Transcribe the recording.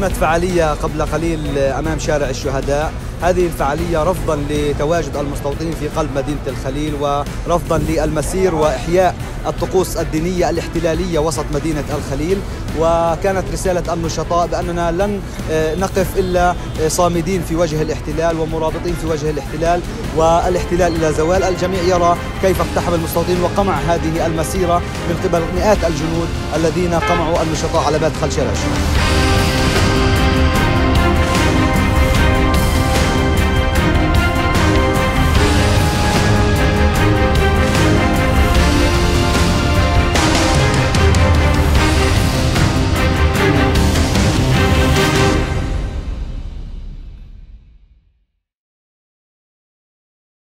أقيمت فعالية قبل قليل أمام شارع الشهداء. هذه الفعالية رفضا لتواجد المستوطنين في قلب مدينة الخليل، ورفضا للمسير وإحياء الطقوس الدينية الاحتلالية وسط مدينة الخليل. وكانت رسالة النشطاء بأننا لن نقف إلا صامدين في وجه الاحتلال ومرابطين في وجه الاحتلال، والاحتلال إلى زوال. الجميع يرى كيف اقتحم المستوطنين وقمع هذه المسيرة من قبل مئات الجنود الذين قمعوا النشطاء على مدخل شارع الشهداء.